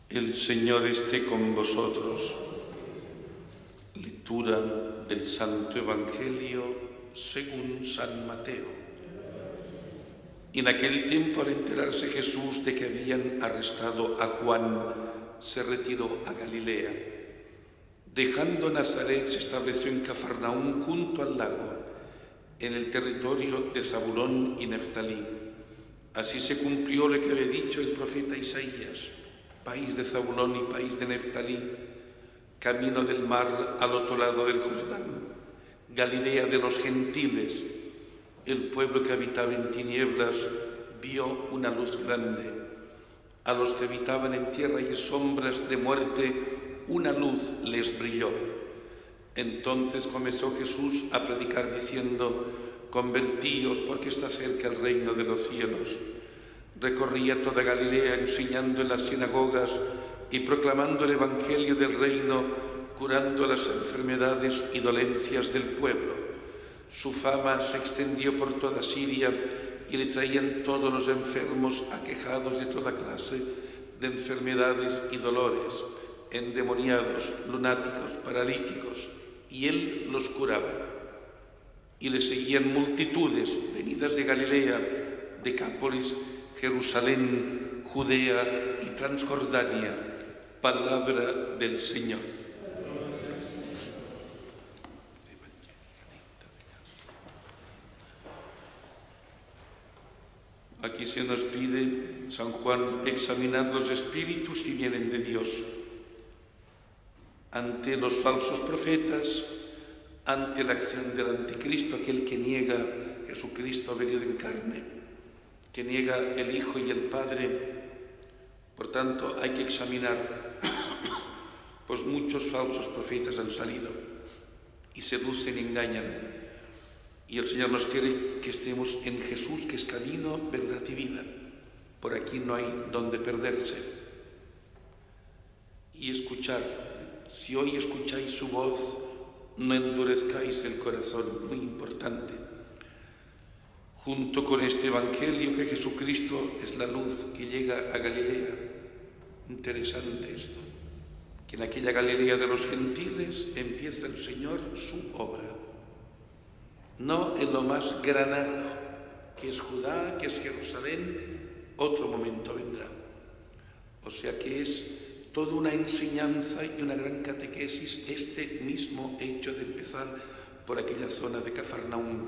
El Señor esté con vosotros. Lectura del Santo Evangelio según San Mateo. En aquel tiempo, al enterarse Jesús de que habían arrestado a Juan, se retiró a Galilea. Dejando Nazaret, se estableció en Cafarnaúm, junto al lago, en el territorio de Zabulón y Neftalí. Así se cumplió lo que había dicho el profeta Isaías: país de Zabulón y país de Neftalí, camino del mar al otro lado del Jordán, Galilea de los gentiles. El pueblo que habitaba en tinieblas vio una luz grande. A los que habitaban en tierra y sombras de muerte, una luz les brilló. Entonces comenzó Jesús a predicar diciendo: convertíos, porque está cerca el reino de los cielos. Recorría toda Galilea enseñando en las sinagogas y proclamando el evangelio del reino, curando las enfermedades y dolencias del pueblo. Su fama se extendió por toda Siria y le traían todos los enfermos aquejados de toda clase de enfermedades y dolores, endemoniados, lunáticos, paralíticos, y él los curaba. Y le seguían multitudes venidas de Galilea, Decápolis, Jerusalén, Judea y Transjordania. Palabra del Señor. Aquí se nos pide, San Juan: examinad los espíritus si vienen de Dios. Ante los falsos profetas, ante la acción del anticristo, aquel que niega Jesucristo venido en carne, que niega el Hijo y el Padre, por tanto hay que examinar, pues muchos falsos profetas han salido y seducen y engañan. Y el Señor nos quiere que estemos en Jesús, que es camino, verdad y vida. Por aquí no hay donde perderse. Y escuchar. Si hoy escucháis su voz, no endurezcáis el corazón. Muy importante. Junto con este Evangelio, que Jesucristo es la luz que llega a Galilea. Interesante esto. Que en aquella Galilea de los gentiles empieza el Señor su obra. No en lo más granado, que es Judá, que es Jerusalén, otro momento vendrá. O sea que es toda una enseñanza y una gran catequesis este mismo hecho de empezar por aquella zona de Cafarnaúm.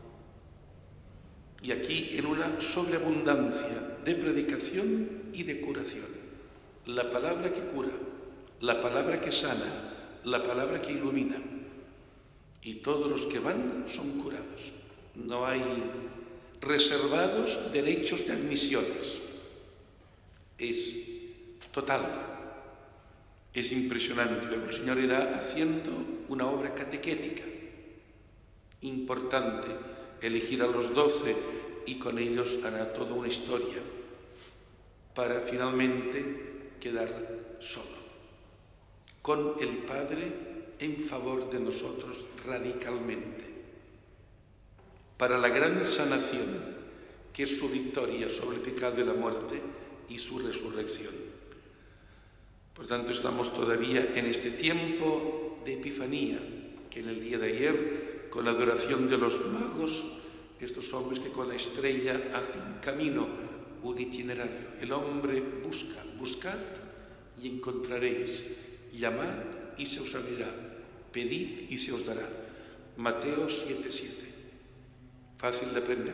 Y aquí en una sobreabundancia de predicación y de curación. La palabra que cura, la palabra que sana, la palabra que ilumina. Y todos los que van son curados. No hay reservados derechos de admisiones. Es total. Es impresionante. Luego el Señor irá haciendo una obra catequética importante. Elegir a los 12 y con ellos hará toda una historia para finalmente quedar solo. Con el Padre en favor de nosotros radicalmente, para la gran sanación que es su victoria sobre el pecado y la muerte y su resurrección. Por tanto, estamos todavía en este tiempo de Epifanía, que en el día de ayer, con la adoración de los magos, estos hombres que con la estrella hacen camino, un itinerario. El hombre busca, buscad y encontraréis, llamad y se os abrirá, pedid y se os dará. Mateo 7:7. Fácil de aprender.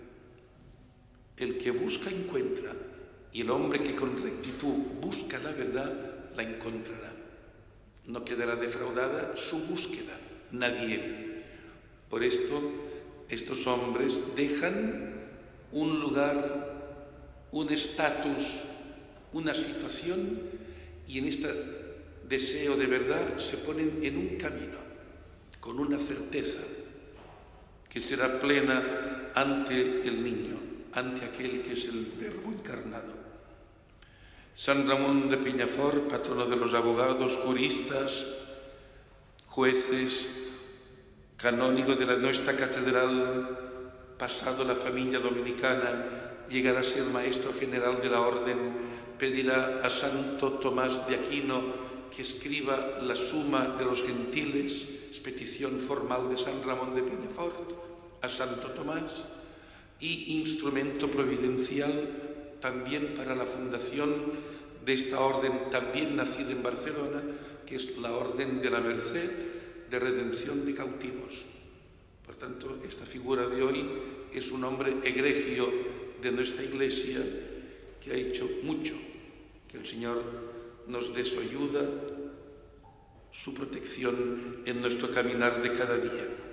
El que busca encuentra, y el hombre que con rectitud busca la verdad la encontrará. No quedará defraudada su búsqueda, nadie. Por esto, estos hombres dejan un lugar, un estatus, una situación, y en este deseo de verdad se ponen en un camino, con una certeza que será plena ante el niño, ante aquel que es el Verbo encarnado. San Ramón de Peñafort, patrono de los abogados, juristas, jueces, canónigo de nuestra catedral, pasado la familia dominicana, llegará a ser maestro general de la orden, pedirá a Santo Tomás de Aquino que escriba la Suma de los Gentiles, es petición formal de San Ramón de Peñafort a Santo Tomás, y instrumento providencial también para la fundación de esta orden, también nacida en Barcelona, que es la Orden de la Merced de Redención de Cautivos. Por tanto, esta figura de hoy es un hombre egregio de nuestra Iglesia que ha hecho mucho. Que el Señor nos dé su ayuda, su protección en nuestro caminar de cada día.